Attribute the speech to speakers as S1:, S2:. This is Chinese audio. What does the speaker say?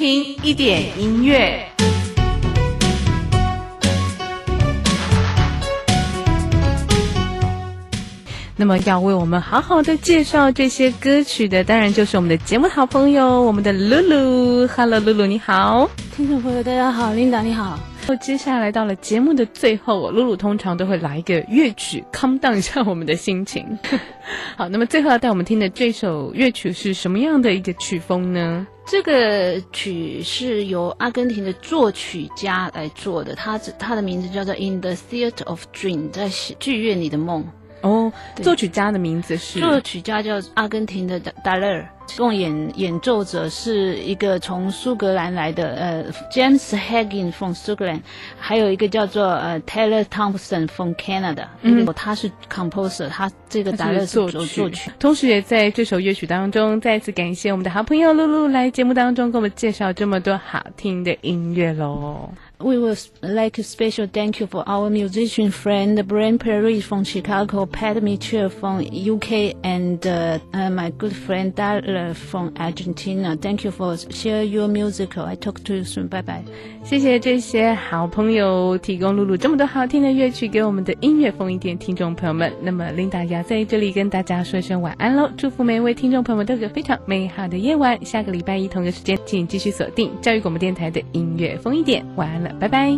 S1: 听一点音乐。那么要为我们好好的介绍这些歌曲的，当然就是我们的节目好朋友，我们的露露。Hello， 露露你好。
S2: 听众朋友大家好，Linda你好。
S1: 接下来到了节目的最后，露露通常都会来一个乐曲 calm down 一下我们的心情。好，那么最后要带我们听的这首乐曲是什么样的一个曲风呢？
S2: 这个曲是由阿根廷的作曲家来做的，他的名字叫做 In the Theater of Dream， 在剧院里的梦。
S1: 哦，作曲家的名字是？
S2: 作曲家叫阿根廷的达勒尔，共演奏者是一个从苏格兰来的James Hagen from 苏格兰，还有一个叫做Taylor Thompson from Canada，他是 composer， 他这个达勒是作曲。
S1: 同时也在这首乐曲当中再次感谢我们的好朋友露露来节目当中给我们介绍这么多好听的音乐咯。
S2: We would like a special thank you for our musician friend Brian Perry from Chicago, Pat Mitchell from UK, and my good friend Dalla from Argentina. Thank you for share your music. I talk to you soon. Bye bye.
S1: 谢谢这些好朋友提供露露这么多好听的乐曲给我们的音乐风一点听众朋友们。那么Linda要在这里跟大家说声晚安咯，祝福每一位听众朋友们都有个非常美好的夜晚。下个礼拜一同个时间请继续锁定教育广播电台的音乐风一点。晚安了，拜拜。